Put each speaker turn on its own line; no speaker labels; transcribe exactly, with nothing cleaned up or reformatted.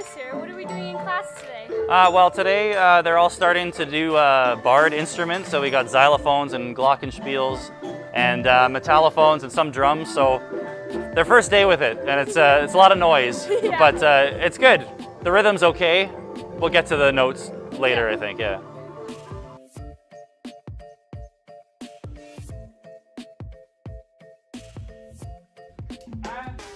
Davis here. What are we doing in class today?
Uh, well, today uh, they're all starting to do uh, barred instruments. So we got xylophones and glockenspiels and uh, metallophones and some drums. So their first day with it, and it's uh, it's a lot of noise,
Yeah.
but uh, it's good. The rhythm's okay. We'll get to the notes later, I think. Yeah.
And